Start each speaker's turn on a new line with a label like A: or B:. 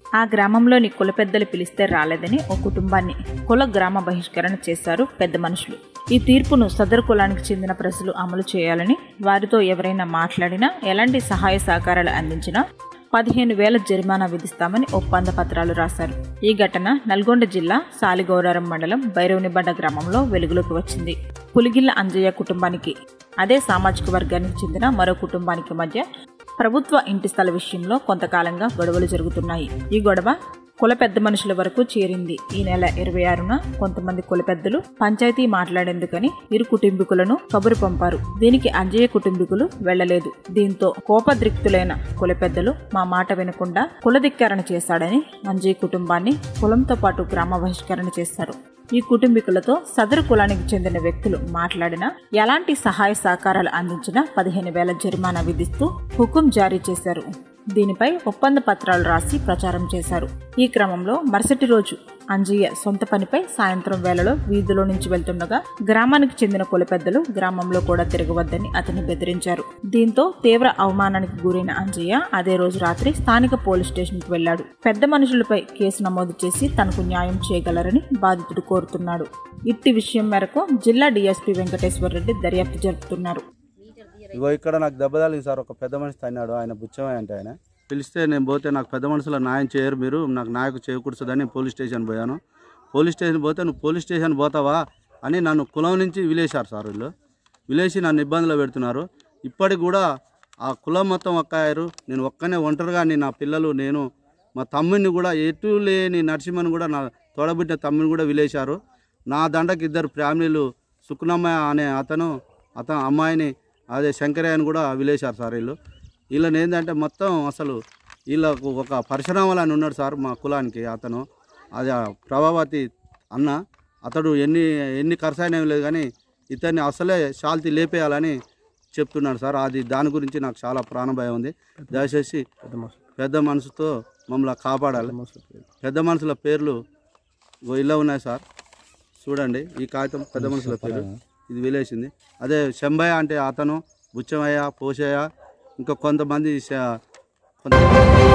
A: ఆ గ్రామంలోని కుల పెద్దలు పిలిస్తే రాలేదని ఓ కుటుంబాన్ని కుల గ్రామ బహిష్కరణ చేశారు పెద్ద మనుషులు. ఈ తీర్పును సదరు కులానికి చెందిన ప్రజలు అమలు చేయాలని, వారితో ఎవరైనా మాట్లాడినా, ఎలాంటి సహాయ సహకారాలు అందించినా 15,000 జరిమానా విధిస్తామని ఒప్పంద పత్రాలు రాశారు. ఈ ఘటన నల్గొండ జిల్లా సాలిగౌరారం మండలం భైరవునిబండ గ్రామంలో వెలుగులోకి వచ్చింది. పులిగిళ్ల అంజయ్య కుటుంబానికి, అదే సామాజిక వర్గానికి చెందిన మరో కుటుంబానికి మధ్య ప్రభుత్వ ఇంటి స్థల విషయంలో కొంతకాలంగా గొడవలు జరుగుతున్నాయి. ఈ గొడవ కుల పెద్ద మనుషుల వరకు చేరింది. ఈ నెల 26న కొంతమంది కుల పెద్దలు పంచాయతీ మాట్లాడేందుకని ఇరు కుటుంబీకులను కబురు పంపారు. దీనికి అంజయ్య కుటుంబీకులు వెళ్లలేదు. దీంతో కోపద్రిక్తులైన కుల పెద్దలు మా మాట వినకుండా కులధిక్కరణ చేశాడని అంజయ్య కుటుంబాన్ని కులంతో పాటు గ్రామ బహిష్కరణ చేశారు. ఈ కుటుంబీకులతో సదరు కులానికి చెందిన వ్యక్తులు మాట్లాడినా, ఎలాంటి సహాయ సహకారాలు అందించినా 15,000 జరిమానా విధిస్తూ హుకుం జారీ చేశారు. దీనిపై ఒప్పంద పత్రాలు రాసి ప్రచారం చేశారు. ఈ క్రమంలో మరుసటి రోజు అంజయ్య సొంత పనిపై సాయంత్రం వేళలో వీధిలో నుంచి వెళ్తుండగా గ్రామానికి చెందిన కుల పెద్దలు గ్రామంలో కూడా తిరగవద్దని అతన్ని బెదిరించారు. దీంతో తీవ్ర అవమానానికి గురైన అంజయ్య అదే రోజు రాత్రి స్థానిక పోలీస్ స్టేషన్కు వెళ్లాడు. పెద్ద మనుషులపై కేసు నమోదు చేసి తనకు న్యాయం చేయగలరని బాధితుడు కోరుతున్నాడు. ఇట్టి విషయం మేరకు జిల్లా డీఎస్పీ వెంకటేశ్వర రెడ్డి దర్యాప్తు జరుపుతున్నారు.
B: ఇగో ఇక్కడ నాకు దెబ్బ తగిలింది సార్. ఒక పెద్ద మనిషి తన్నాడు, ఆయన బుచ్చమయ్య అంటే ఆయన పిలిస్తే నేను పోతే నాకు పెద్ద మనుషుల న్యాయం చేయరు, మీరు నాకు నాయకు చేయకూడదని పోలీస్ స్టేషన్ పోయాను. పోలీస్ స్టేషన్ పోతే నువ్వు పోలీస్ స్టేషన్ పోతావా అని నన్ను కులం నుంచి విలేశారు సార్. వీళ్ళు విలేసి నన్ను ఇబ్బందులు పెడుతున్నారు. ఇప్పటికి కూడా ఆ కులం మొత్తం ఒక్కాయారు. నేను ఒక్కనే ఒంటరిగా నా పిల్లలు, నేను మా తమ్ముడిని కూడా ఎటు లేని నరసింహని కూడా నా తోడబుట్టిన తమ్ముని కూడా విలేశారు. నా దండకి 2 ఫ్యామిలీలు సుకునమ్మ అనే అతను అమ్మాయిని, అదే శంకరయ్యని కూడా విలేశారు సార్. వీళ్ళని ఏంటంటే మొత్తం అసలు వీళ్ళకు ఒక పరశురామలు అని ఉన్నాడు సార్ మా కులానికి. అతను అది ప్రభావతి అన్న, అతడు ఎన్ని ఖర్చు లేదు కానీ ఇతన్ని అసలే శాల్తీ లేపేయాలని చెప్తున్నాడు సార్. దాని గురించి నాకు చాలా ప్రాణభయం ఉంది. దయచేసి పెద్ద మనసుతో మమ్మల్ని కాపాడాలి. పెద్ద మనుషుల పేర్లు ఇలా ఉన్నాయి సార్, చూడండి. ఈ కాగితం పెద్ద మనుషుల పేరు, ఇది విలేసింది. అదే శంభయ్య అంటే అతను, బుచ్చమయ్య, పోషయ్య, ఇంకా కొంతమంది